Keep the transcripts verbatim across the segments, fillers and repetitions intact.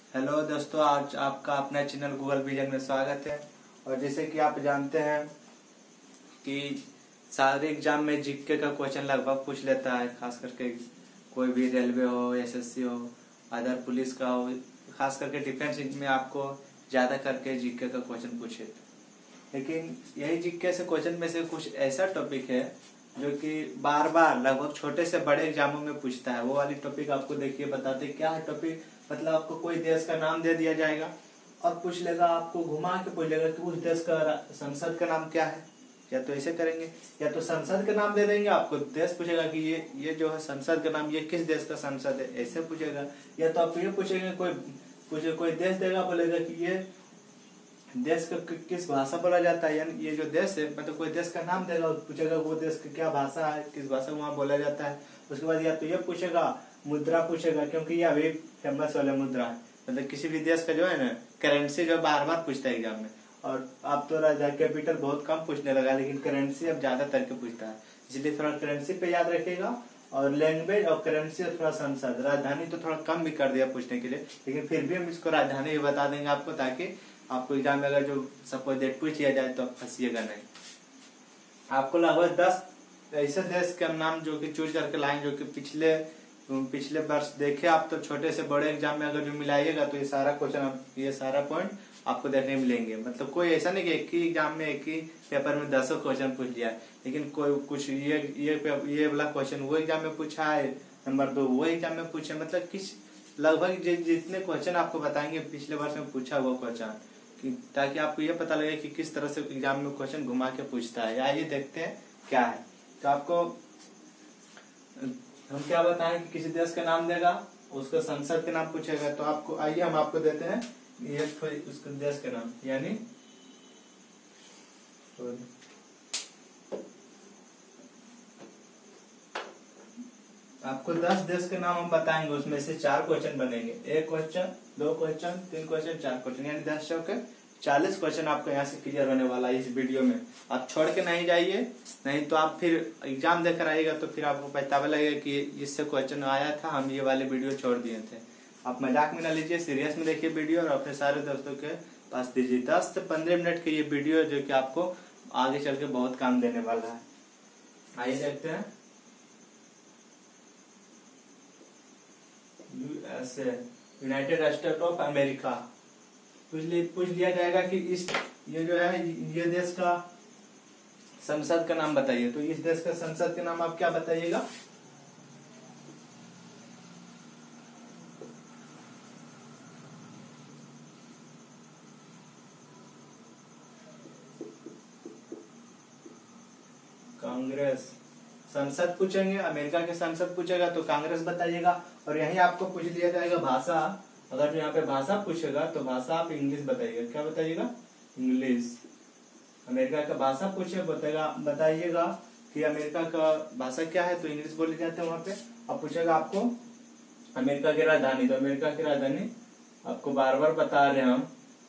Hello दोस्तों, आज आपका अपना चैनल गूगल विजन में स्वागत है। और जैसे कि आप जानते हैं कि सारे एग्जाम में जीके का क्वेश्चन लगभग पूछ लेता है, खास करके कोई भी रेलवे हो, एसएससी हो, अदर पुलिस का हो, खास करके डिफेंस में आपको ज़्यादा करके जीके का क्वेश्चन पूछे। लेकिन यही जीके से क्वेश्चन में से कुछ ऐसा टॉपिक है जो कि बार बार लगभग छोटे से बड़े एग्जामों में पूछता है। वो वाली टॉपिक आपको देखिए, बताते क्या है टॉपिक। मतलब आपको कोई देश का नाम दे दिया जाएगा और पूछ लेगा, आपको घुमा के पूछ लेगा कि उस देश का संसद का नाम क्या है। या तो ऐसे करेंगे, या तो संसद का नाम दे देंगे, आपको देश पूछेगा कि ये ये जो है संसद का नाम, ये किस देश का संसद है, ऐसे पूछेगा। या तो आपको ये पूछेंगे, कोई पूछे कोई देश देगा, बोलेगा कि ये देश का किस भाषा बोला जाता है। यानी ये जो देश है, मतलब कोई देश का नाम देगा, पूछेगा वो देश की क्या भाषा है, किस भाषा वहाँ बोला जाता है। उसके बाद या तो ये पूछेगा, मुद्रा पूछेगा, क्योंकि ये अभी फेमस वाला मुद्रा है। मतलब किसी भी देश का जो है ना करेंसी जो बार बार पूछता है एग्जाम में। और अब तो राजा कैपिटल बहुत कम पूछने लगा, लेकिन करेंसी अब ज्यादा करके पूछता है, इसलिए थोड़ा करेंसी पे याद रखिएगा। और लैंग्वेज और करेंसी और थोड़ा संसद, राजधानी तो थोड़ा कम भी कर दिया पूछने के लिए, लेकिन फिर भी हम इसको राजधानी भी बता देंगे आपको, ताकि आपको एग्जाम में अगर जो सपोज डेट पूछ लिया जाए तो आप फंसिएगा नहीं। आपको लगभग दस ऐसे देश के नाम जो कि चूज करके लाएं, जो कि पिछले पिछले वर्ष देखे आप, तो छोटे से बड़े एग्जाम में अगर जो मिलाइएगा तो ये सारा क्वेश्चन, ये सारा पॉइंट आपको देखने मिलेंगे। मतलब कोई ऐसा नहीं कि एक ही एग्जाम में एक ही पेपर में दसों क्वेश्चन पूछ लिया, लेकिन कोई कुछ ये ये ये वाला क्वेश्चन वो एग्जाम में पूछा है, नंबर दो वो एग्जाम में पूछे। मतलब किस लगभग जितने क्वेश्चन आपको बताएंगे पिछले वर्ष में पूछा वो क्वेश्चन, कि ताकि आपको ये पता लगे कि किस तरह से एग्जाम में क्वेश्चन घुमा के पूछता है। आइए देखते हैं क्या है। तो आपको हम क्या बताएं कि किसी देश का नाम देगा, उसका संसद के नाम पूछेगा। तो आपको आइए हम आपको देते हैं ये उसके देश के नाम, यानी आपको दस देश के नाम हम बताएंगे, उसमें से चार क्वेश्चन बनेंगे। एक क्वेश्चन, दो क्वेश्चन, तीन क्वेश्चन, चार क्वेश्चन, यानी दस चौके चालीस क्वेश्चन आपको यहाँ से क्लियर होने वाला है इस वीडियो में। आप छोड़ के नहीं जाइए, नहीं तो आप फिर एग्जाम देकर आइएगा तो फिर आपको पछतावा लगेगा कि इससे क्वेश्चन आया था, हम ये वाले वीडियो छोड़ दिए थे। आप मजाक में ना लीजिए, सीरियस में देखिए वीडियो और अपने सारे दोस्तों के पास दीजिए। दस से पंद्रह मिनट के ये वीडियो जो कि आपको आगे चल के बहुत काम देने वाला है। आइए देखते हैं। USA, United State of America पूछ पूछ लिया जाएगा कि इस ये जो है ये देश का संसद का नाम बताइए। तो इस देश का संसद का नाम आप क्या बताइएगा? कांग्रेस। संसद पूछेंगे, अमेरिका के संसद पूछेगा तो कांग्रेस बताइएगा। और यही आपको पूछ लिया जाएगा भाषा, अगर जो यहाँ पे भाषा पूछेगा तो भाषा आप इंग्लिश बताइएगा। क्या बताइएगा? इंग्लिश। अमेरिका का भाषा पूछे बताएगा बताइएगा कि अमेरिका का भाषा क्या है, तो इंग्लिश बोले जाते हैं वहां पे। अब पूछेगा आपको अमेरिका की राजधानी, तो अमेरिका की राजधानी आपको बार बार बता रहे हैं हम,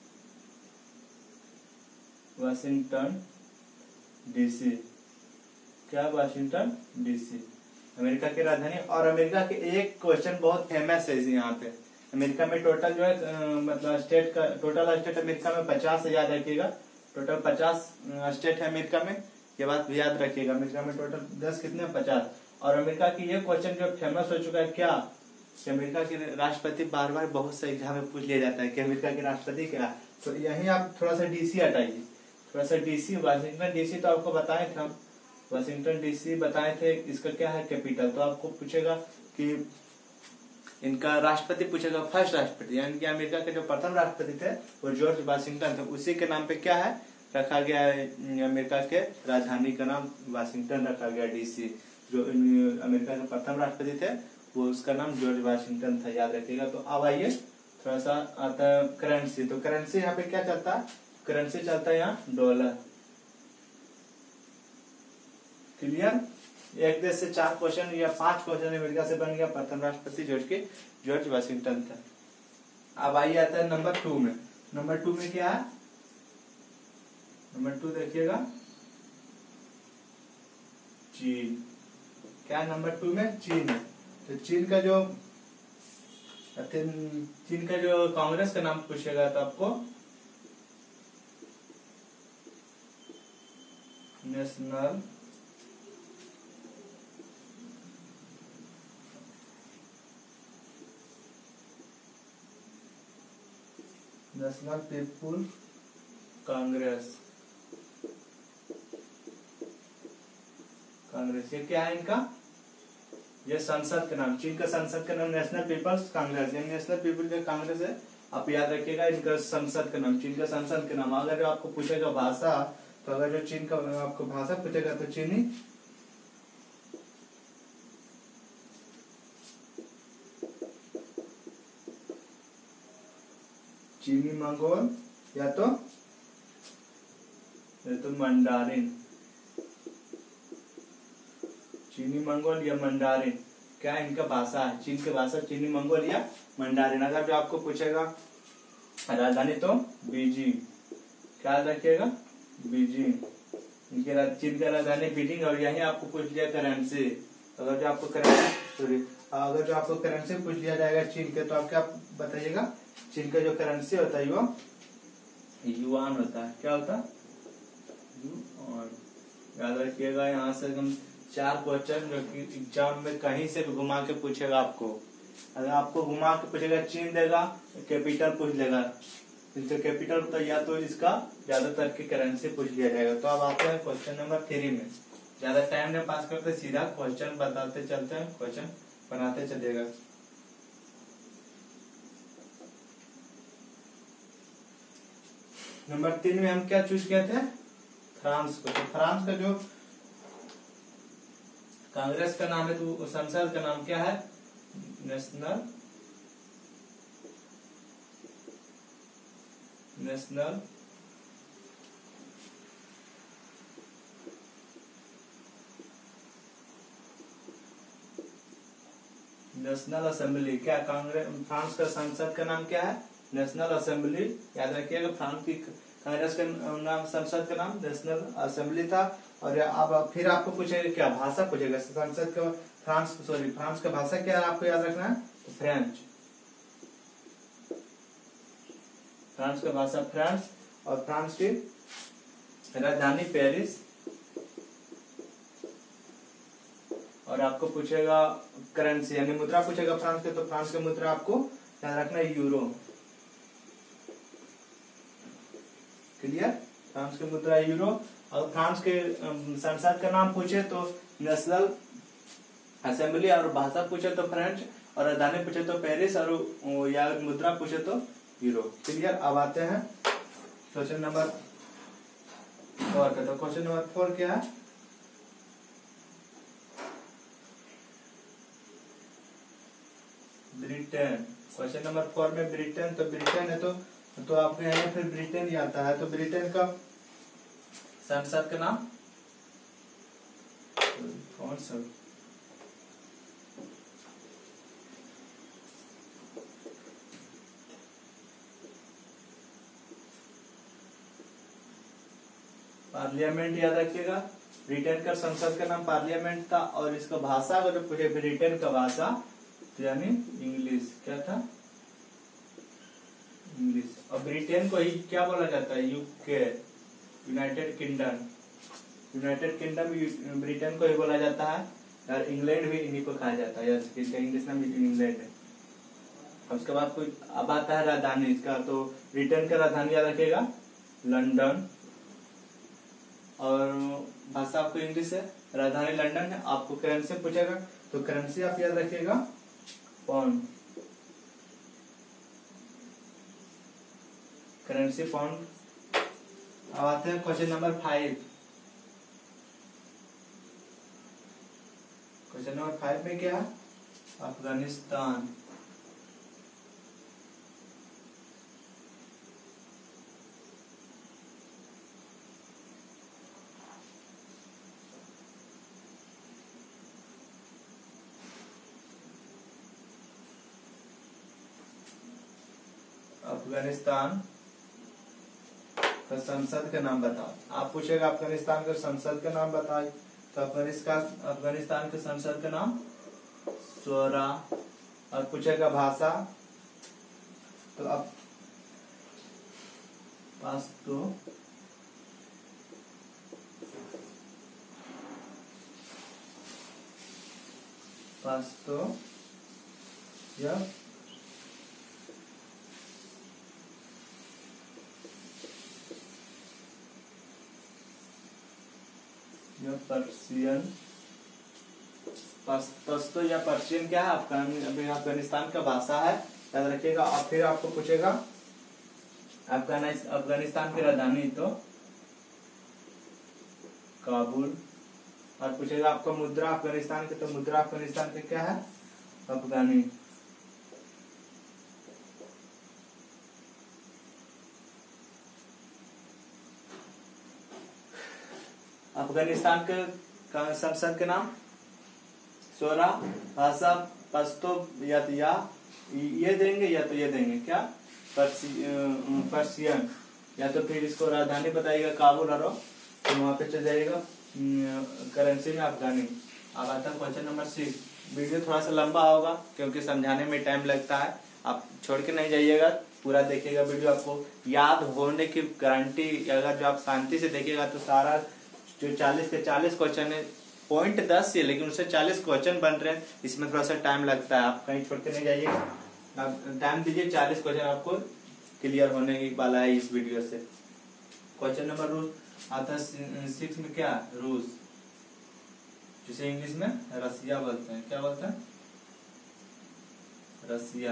वाशिंगटन डीसी। क्या? वाशिंगटन डीसी अमेरिका की राजधानी। और अमेरिका के एक क्वेश्चन बहुत फेमस है यहाँ पे। अमेरिका में टोटल जो है मतलब स्टेट का टोटल स्टेट अमेरिका में पचास से याद रखिएगा। टोटल पचास स्टेट है अमेरिका में, ये बात भी याद रखिएगा। अमेरिका में टोटल दस कितने? पचास। और अमेरिका की ये क्वेश्चन जो फेमस हो चुका है क्या, कि अमेरिका के राष्ट्रपति बार बार बहुत से एग्जाम में पूछ लिया जाता है कि अमेरिका के राष्ट्रपति क्या है। तो यही आप थोड़ा सा डीसी हटाइए, थोड़ा सा डीसी, वाशिंगटन डीसी तो आपको बताए थे हम, वाशिंगटन डीसी बताए थे। इसका क्या है? कैपिटल। तो आपको पूछेगा कि इनका राष्ट्रपति पूछेगा, फर्स्ट राष्ट्रपति, यानी कि अमेरिका के जो प्रथम राष्ट्रपति थे वो जॉर्ज वाशिंगटन थे। उसी के नाम पे क्या है रखा गया है, अमेरिका के राजधानी का नाम वाशिंगटन रखा गया, डीसी। जो अमेरिका के प्रथम राष्ट्रपति थे वो उसका नाम जॉर्ज वाशिंगटन था, याद रखिएगा। तो अब आइए थोड़ा सा आता है करेंसी। तो करेंसी यहाँ पे क्या चलता है? करेंसी चलता है यहाँ डॉलर। क्लियर? एक देश से चार क्वेश्चन या पांच क्वेश्चन अमेरिका से बन गया। प्रथम राष्ट्रपति जॉर्ज के जॉर्ज वाशिंगटन था। अब आइए आता है नंबर टू में। नंबर टू में क्या है? नंबर टू देखिएगा, चीन। क्या नंबर टू में? चीन है। तो चीन का जो चीन का जो कांग्रेस का नाम पूछेगा तो आपको national national people congress congress ये क्या है इनका, ये संसद का नाम, चीन का संसद का नाम नेशनल पीपल्स कांग्रेस, ये नेशनल पीपल जो कांग्रेस है, आप याद रखिएगा इनका संसद का नाम, चीन का संसद का नाम। अगर जो आपको पूछेगा भाषा, तो अगर जो चीन का आपको भाषा पूछेगा तो चीनी चीनी मंगोल या तो या तो मंडारिन, चीनी मंगोल या मंडारिन, क्या इनका भाषा है, चीन की भाषा चीनी मंगोल या मंडारिन। अगर जो आपको पूछेगा राजधानी तो बीजिंग, क्या रखिएगा बीजिंग, इनके चीन का राजधानी बीजिंग। और यही आपको पूछ लिया करेंसी, अगर जो आपको करेंसी सॉरी अगर जो आपको करेंसी पूछ लिया जाएगा चीन के, तो आप क्या बताइएगा, चीन का जो करेंसी होता है वो युआन होता है, क्या होता है युआन। याद रखिएगा, यहाँ से हम चार क्वेश्चन जो कि एग्जाम में कहीं से भी घुमा के पूछेगा आपको। अगर आपको घुमा के पूछेगा चीन देगा, कैपिटल पूछ लेगा, इसका कैपिटल तो या तो इसका ज्यादातर की करेंसी पूछ लिया जाएगा। तो अब आते हैं क्वेश्चन नंबर थ्री में, ज्यादा टाइम नहीं पास करते, सीधा क्वेश्चन बताते चलते हैं, क्वेश्चन बनाते चलेगा। नंबर तीन में हम क्या चूज किए थे, फ्रांस को। तो फ्रांस का जो कांग्रेस का नाम है, तो संसद का नाम क्या है, नेशनल नेशनल नेशनल असेंबली। क्या कांग्रेस फ्रांस का संसद का नाम क्या है, नेशनल असेंबली। याद रखिएगा, फ्रांस की कांग्रेस का नाम संसद का नाम नेशनल असेंबली था। और अब फिर आपको पूछेगा क्या भाषा पूछेगा, संसद का फ्रांस सॉरी फ्रांस का भाषा क्या है, आपको याद रखना है, तो फ्रेंच, फ्रांस का भाषा फ्रांस। और फ्रांस की राजधानी पेरिस। और आपको पूछेगा करेंसी यानी मुद्रा पूछेगा फ्रांस के, तो फ्रांस का मुद्रा आपको याद रखना है यूरो। क्लियर, फ्रांस की मुद्रा यूरो। और फ्रांस के संसद का नाम पूछे तो नेशनल असेंबली, और भाषा पूछे तो फ्रेंच, और राजधानी पूछे तो पेरिस, और या मुद्रा पूछे तो यूरो। क्लियर। अब आते हैं क्वेश्चन नंबर फोर का। तो क्वेश्चन नंबर फोर क्या है, ब्रिटेन। क्वेश्चन नंबर फोर में ब्रिटेन, तो ब्रिटेन है तो तो आपके यहाँ फिर ब्रिटेन ही आता है। तो ब्रिटेन का संसद का नाम कौन सा, पार्लियामेंट। याद रखिएगा, ब्रिटेन का संसद का नाम पार्लियामेंट था। और इसका भाषा अगर पूछे ब्रिटेन का भाषा, तो यानी इंग्लिश, क्या था इंग्लिश। और ब्रिटेन को ही क्या बोला जाता है, UK, United Kingdom. United Kingdom Britain को ही बोला जाता है। और इंग्लैंड भी इन्हीं को कहा जाता है, इंग्लिश नाम इंग्लैंड है। उसके बाद कोई अब आता है राजधानी इसका। तो ब्रिटेन का राजधानी याद रखिएगा लंदन। और भाषा आपको इंग्लिश है, राजधानी लंदन है। आपको करेंसी पूछेगा तो करेंसी आप याद रखिएगा पाउंड, करेंसी पाउंड। अब आते हैं question number five. Question number five में क्या है, अफगानिस्तान। अफगानिस्तान का संसद का नाम बताओ। आप पूछेगा अफगानिस्तान का संसद का नाम बताइए, तो अफगानिस्तान अफगानिस्तान के संसद का नाम स्वरा। और पूछेगा भाषा, तो आप पास्तो पास्तो या या पर्शियन पश्तो या पर्शियन क्या है आपका अभी अफगानिस्तान का भाषा है, याद रखिएगा। और फिर आपको पूछेगा अफगानिस्तान की राजधानी तो काबुल। और पूछेगा आपको मुद्रा अफगानिस्तान की, तो मुद्रा अफगानिस्तान की क्या है, अफगानी। अफगानिस्तान के संसद के नाम सोरा भाषा पश्तो या तो या ये देंगे या तो ये देंगे क्या पर्शियन, या तो फिर इसको राजधानी बताइएगा काबुल और तो वहां पे चल जाइएगा करेंसी में अफगानी। अब आता है क्वेश्चन नंबर सिक्स। वीडियो थोड़ा सा लंबा होगा क्योंकि समझाने में टाइम लगता है, आप छोड़ के नहीं जाइएगा, पूरा देखिएगा वीडियो। आपको याद होने की गारंटी, अगर जो आप शांति से देखिएगा तो सारा जो चालीस के चालीस क्वेश्चन है, पॉइंट दस है लेकिन उससे चालीस क्वेश्चन बन रहे हैं, इसमें थोड़ा सा टाइम लगता है, आप कहीं छोड़ के नहीं जाइएगा, आप टाइम दीजिए। चालीस क्वेश्चन आपको क्लियर होने वाला है इस वीडियो से। क्वेश्चन नंबर रूस आता है सिक्स में, क्या रूस, जिसे इंग्लिश में रसिया बोलते हैं, क्या बोलते हैं, रसिया।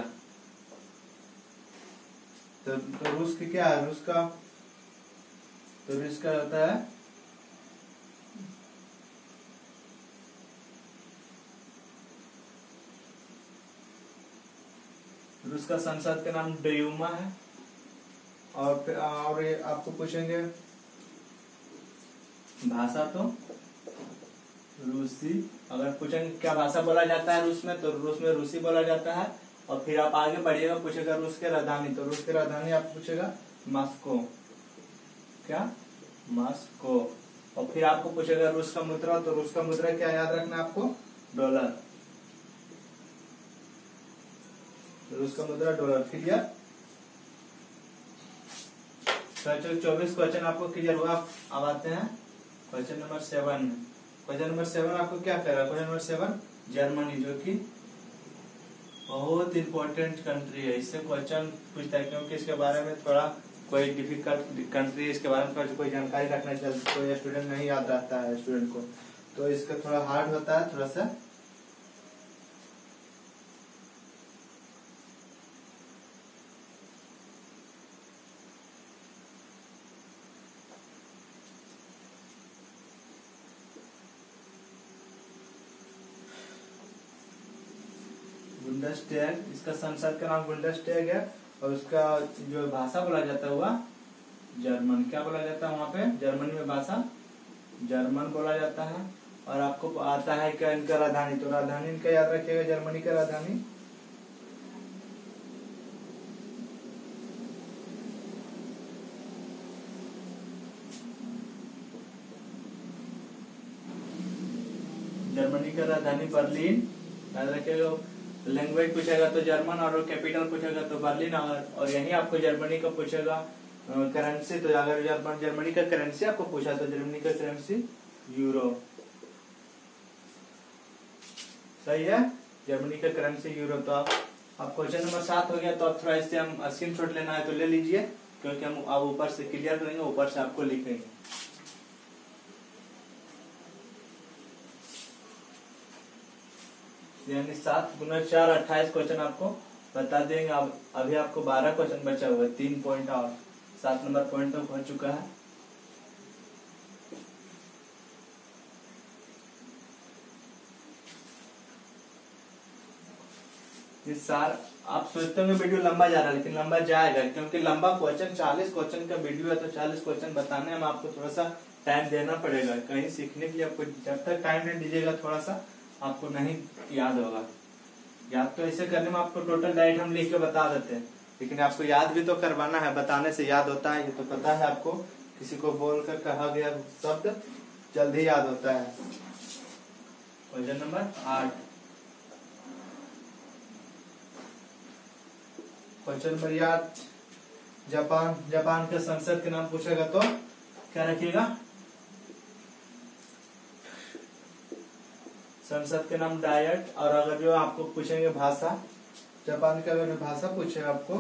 तो, तो रूस की क्या है, रूस का तो रूस का होता है रूस का संसद का नाम डयूमा है। और और ये आपको पूछेंगे भाषा तो रूसी। अगर पूछेंगे क्या भाषा बोला जाता है रूस में, तो रूस में रूसी बोला जाता है। और फिर आप आगे बढ़िएगा, पूछेगा रूस के राजधानी, तो रूस के राजधानी आप पूछेगा मॉस्को, क्या मॉस्को। और फिर आपको पूछेगा रूस का मुद्रा, तो रूस का मुद्रा क्या याद रखना आपको, डॉलर, रूस का मुद्रा डॉलर। क्लियर, चौबीस क्वेश्चन आपको क्लियर हुआ। अब आते हैं question number seven. Question number seven आपको क्या कह रहा है, क्वेश्चन नंबर सेवन जर्मनी, जो कि बहुत इंपॉर्टेंट कंट्री है, इससे क्वेश्चन पूछता है क्योंकि इसके बारे में थोड़ा कोई डिफिकल्ट कंट्री, इसके बारे में कोई जानकारी रखना चाहिए, कोई स्टूडेंट नहीं याद रहता है स्टूडेंट को, तो इसका थोड़ा हार्ड होता है थोड़ा सा। बुंडेसटैग, इसका संसद का नाम बुंडेसटैग है। और उसका जो भाषा बोला जाता है हुआ जर्मन, क्या बोला जाता है वहाँ पे, जर्मनी में भाषा जर्मन बोला जाता है। और आपको आता है क्या इनका राजधानी, तो राजधानी इनका याद रखिएगा, जर्मनी का राजधानी जर्मनी का राजधानी बर्लिन, याद रखिएगा। लैंग्वेज पूछेगा तो जर्मन, और कैपिटल पूछेगा तो बर्लिन। और, और यही आपको जर्मनी का पूछेगा करेंसी, तो अगर जर्मन जर्मनी का करेंसी आपको पूछा तो जर्मनी का करेंसी यूरो, सही है, जर्मनी का करेंसी यूरो। तो आप अब क्वेश्चन नंबर सात हो गया, तो अब थोड़ा इससे हम स्क्रीनशॉट लेना है तो ले लीजिए, क्योंकि हम अब ऊपर से क्लियर करेंगे, ऊपर से आपको लिखेंगे। यानी सात गुना चार अट्ठाईस क्वेश्चन आपको बता देंगे। अब अभी आपको बारह क्वेश्चन बचा हुआ है, तीन पॉइंट और सात नंबर पॉइंट तक हो चुका है। इस सार आप सोचते होंगे वीडियो लंबा जा रहा है, लेकिन लंबा जाएगा क्योंकि लंबा क्वेश्चन चालीस क्वेश्चन का वीडियो है, तो चालीस क्वेश्चन बताने में आपको थोड़ा सा टाइम देना पड़ेगा। कहीं सीखने के लिए आपको जब तक टाइम नहीं दीजिएगा थोड़ा सा आपको नहीं याद होगा। याद तो ऐसे करने में आपको टोटल डाइट हम लिख के बता देते हैं, लेकिन आपको याद भी तो करवाना है, बताने से याद होता है, ये तो पता है आपको। किसी को बोलकर कहा गया शब्द जल्दी याद होता है। क्वेश्चन नंबर आठ, क्वेश्चन नंबर आठ, जापान जापान के संसद के नाम पूछेगा तो क्या रखिएगा? संसद के नाम डायट। और अगर जो आपको पूछेंगे भाषा, जापान का अगर भाषा पूछेगा आपको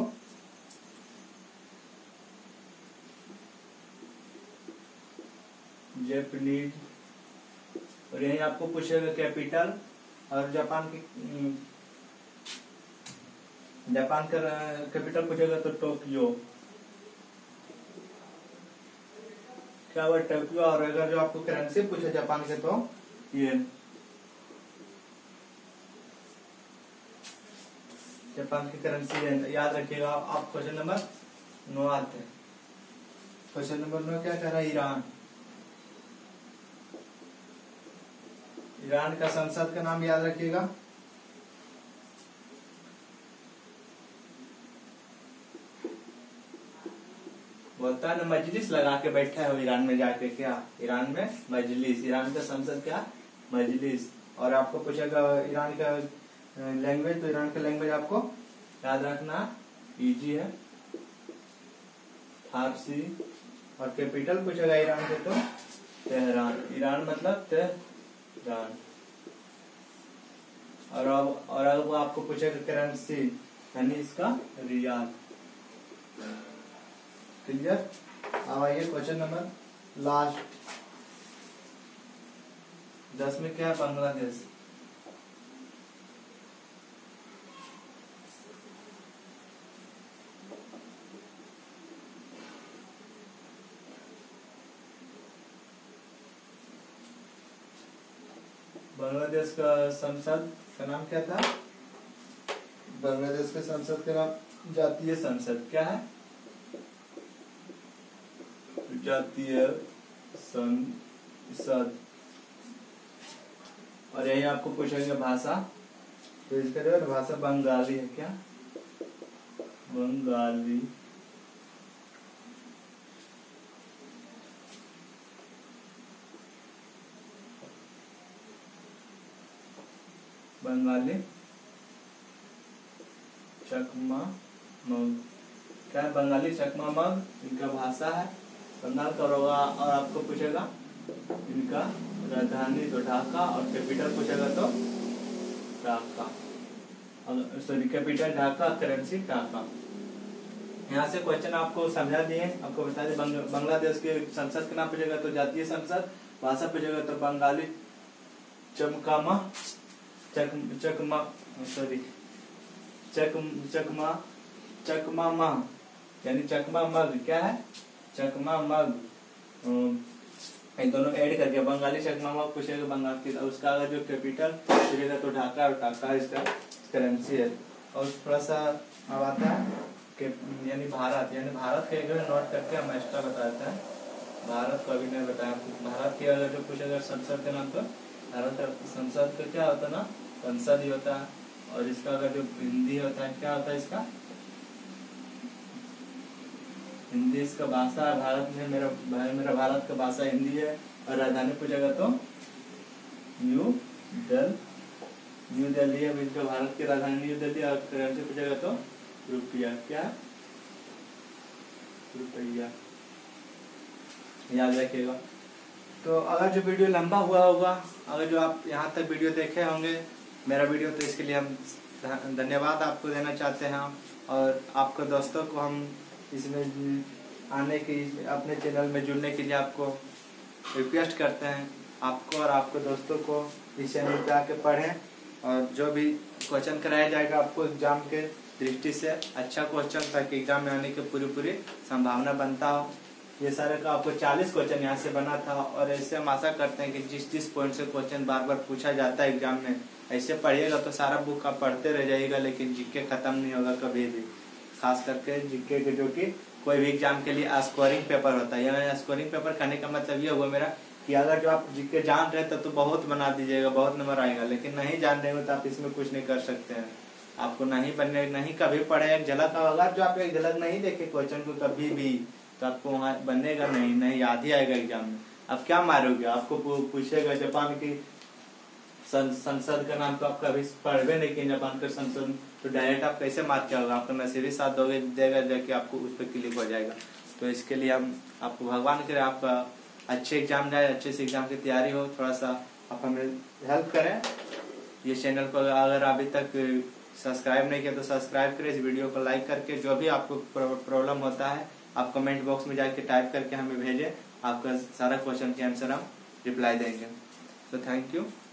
जैपनीज। और यही आपको पूछेगा कैपिटल। और जापान की जापान का कैपिटल पूछेगा तो टोक्यो, क्या हुआ? टोक्यो। और अगर जो आपको करेंसी पूछे जापान के तो ये जापान की करेंसी याद रखिएगा आप। क्वेश्चन नंबर नौ आते हैं। क्वेश्चन नंबर नौ क्या कह रहा है? ईरान। ईरान का संसद का नाम याद रखिएगा। बोलता है ना मजलिस लगा के बैठा है ईरान में जाके। क्या ईरान में मजलिस? ईरान का संसद क्या? मजलिस। और आपको पूछेगा ईरान का लैंग्वेज, तो ईरान का लैंग्वेज आपको याद रखना इजी है, फारसी। और कैपिटल पूछेगा ईरान के तो तेहरान। ईरान मतलब तेहरान। और अब और अब आपको पूछेगा करेंसी, यानी इसका रियाल। क्लियर? अब आइए क्वेश्चन नंबर लास्ट, दस में क्या है? बांग्लादेश। बांग्लादेश का संसद का नाम क्या था? बांग्लादेश के संसद का नाम जातीय संसद क्या है? जातीय संसद। और यही आपको पूछेंगे भाषा, तो इसका जो है भाषा बंगाली है। क्या? बंगाली। बंगाली। चकमा मग क्या है? बंगाली चकमा मग इनका भाषा है, बंगाल का होगा। और आपको पूछेगा इनका राजधानी तो ढाका, और कैपिटल पूछेगा तो Dhaka, sorry capital Dhaka, currency Dhaka. यहाँ से क्वेश्चन आपको समझा दिए। आपको बता दें बांग्लादेश के संसद का नाम पूछेगा तो जातीय संसद, भाषा पूछेगा तो बंगाली चमकामा चक चकमा सॉरी चक चकमा चकमा मग, यानी चकमा मग क्या है? चकमा मग। इन दोनों ऐड करके बंगाली चकमा मग पूछेगा बंगाल की। उसका अगर जो कैपिटल पूछेगा तो ढाका, और ढाका इसका करेंसी है। और थोड़ा सा अब आता है कि यानी भारत, यानी भारत के जो नोट करके हम एक्स्ट्रा बता देता है। भारत को अभी नहीं बताया। भारत के अगर जो पूछेगा संसद के नाम तो भारत का संसद का क्या होता है ना? संसद ही होता है। और इसका अगर जो हिंदी होता है क्या होता है? इसका हिंदी इसका भाषा है। भारत में मेरा भाई मेरा भारत का भाषा हिंदी है। और राजधानी पूछेगा तो न्यू दिल्ली न्यू दिल्ली है इसका भारत की राजधानी न्यू दिल्ली। और करेंसी पूछेगा तो रुपया। क्या? रुपया। याद रखिएगा। तो अगर जो वीडियो लंबा हुआ होगा, अगर जो आप यहाँ तक वीडियो देखे होंगे मेरा वीडियो, तो इसके लिए हम धन्यवाद आपको देना चाहते हैं। और आपके दोस्तों को हम इसमें आने की, अपने चैनल में जुड़ने के लिए आपको रिक्वेस्ट करते हैं। आपको और आपके दोस्तों को इस चैनल पे आके पढ़ें, और जो भी क्वेश्चन कराया जाएगा आपको एग्जाम के दृष्टि से अच्छा क्वेश्चन, ताकि एग्जाम में आने की पूरी पूरी संभावना बनता हो। ये सारे का आपको चालीस क्वेश्चन यहाँ से बना था। और ऐसे हम आशा करते हैं कि जिस जिस पॉइंट से क्वेश्चन बार बार पूछा जाता है एग्जाम में, ऐसे पढ़िएगा तो सारा बुक आप पढ़ते रह जाइएगा, लेकिन जीके खत्म नहीं होगा कभी भी। खास करके जीके के, जो कि कोई भी एग्जाम के लिए स्कोरिंग पेपर होता है। यानी स्कोरिंग पेपर कहने का मतलब ये हुआ मेरा कि अगर जो आप जीके जान रहे तब तो बहुत बना दीजिएगा, बहुत नंबर आएगा। लेकिन नहीं जान रहे हो तो आप इसमें कुछ नहीं कर सकते हैं। आपको नहीं बनने, नहीं कभी पढ़े, एक झलक अगर जो आप एक झलक नहीं देखे क्वेश्चन को कभी भी, तो आपको वहाँ बनेगा नहीं, नहीं याद ही आएगा एग्जाम में। अब क्या मारोगे? आपको पूछेगा जापान की संसद का नाम तो आप कभी पढ़वे नहीं किए, जब बनकर संसद तो डायरेक्ट आप कैसे मार्क किया होगा, आपका नसीब ही साथ दोगे देगा जाके आपको उस पर क्लिक हो जाएगा। तो इसके लिए हम आपको भगवान करे आपका अच्छे एग्जाम जाए, अच्छे से एग्जाम की तैयारी हो, थोड़ा सा आप हमें हेल्प करें। ये चैनल को अगर अभी तक सब्सक्राइब नहीं किया तो सब्सक्राइब करें, इस वीडियो को लाइक करके जो भी आपको प्रॉब्लम होता है आप कमेंट बॉक्स में जाके टाइप करके हमें भेजें, आपका सारा क्वेश्चन के आंसर हम रिप्लाई देंगे। तो थैंक यू।